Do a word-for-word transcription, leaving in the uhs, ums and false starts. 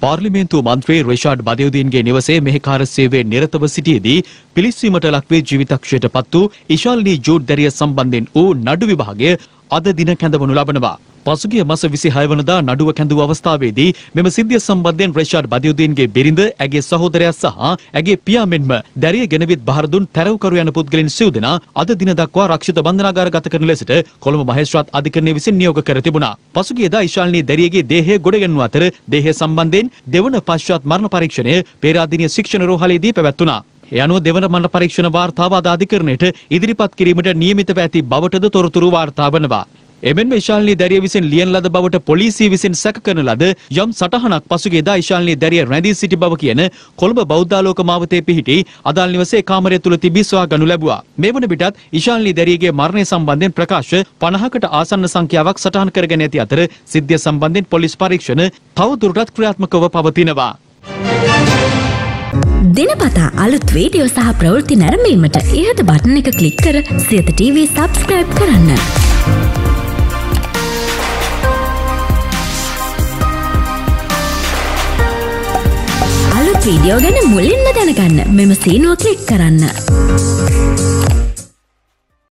පාර්ලිමේන්තු මන්ත්‍රී රිෂාඩ් බදියුදීන්ගේ නිවසේ මෙහෙකාර සේවයේ නිරතව සිටියේදී පිළිස්සීමට ලක්වී ජීවිතක්ෂයට පත් වූ ඉශාල්නී ජූඩ් දැරිය සම්බන්ධයෙන් වූ නඩු විභාගය අද දින කැඳවනු ලබනවා. පසුගිය මාස විසිහය වනදා නඩුව කැඳවූ අවස්ථාවේදී මෙම සිද්ධිය සම්බන්ධයෙන් රිෂාඩ් බදියුදීන්ගේ බිරිඳ, ඇගේ සහෝදරයා සහ ඇගේ පියා මෙන්ම දැරිය ගෙනවිත් බහර දුන් තැරව්කරු යන පුද්ගලයන් සිව් දෙනා අද දින දක්වා රක්ෂිත බන්ධනාගාරගත කරන ලෙසට කොළඹ මහේස්ත්‍රාත් අධිකරණය විසින් නියෝග කර තිබුණා. පසුගියදා ඉශාල්නී දැරියගේ දේහය ගොඩගැන්වූ අතර දේහය සම්බන්ධයෙන් දෙවන පශ්චාත් මරණ පරීක්ෂණය පේරාදෙණිය ශික්ෂණ රෝහලේදී පැවැත්වුණා. ඒ අනුව දෙවන මරණ පරීක්ෂණ වාර්තාව අද අධිකරණයට ඉදිරිපත් කිරීමට නියමිතව ඇති බවටද තොරතුරු වාර්තා වනවා. එමෙන්ම ඉශාල්නී දැරිය විසින් ලියන ලද බවට පොලිසිය විසින් සැක කරන ලද යම් සටහනක් පසුගියදා ඉශාල්නී දැරිය රැඳී සිටි බව කියන කොළඹ බෞද්ධාලෝක මාවතේ පිහිටි අදාළ නිවසේ කාමරය තුල තිබී සොයා ගනු ලැබුවා. මේ වන විටත් ඉශාල්නී දැරියගේ මරණය සම්බන්ධයෙන් ප්‍රකාශ පනහකට ආසන්න සංඛ්‍යාවක් සටහන් කරගෙන ඇති අතර සිද්ධිය සම්බන්ධයෙන් පොලිස් පරීක්ෂණ තවදුරටත් ක්‍රියාත්මකව පවතිනවා. දිනපතා අලුත් වීඩියෝ සහ ප්‍රවෘත්ති නැරඹීමට ඉහත බටන් එක ක්ලික් කර සියත ටීවී සබ්ස්ක්‍රයිබ් කරන්න. අලුත් වීඩියෝ ගැන මුලින්ම දැනගන්න මෙම සීනුව ක්ලික් කරන්න.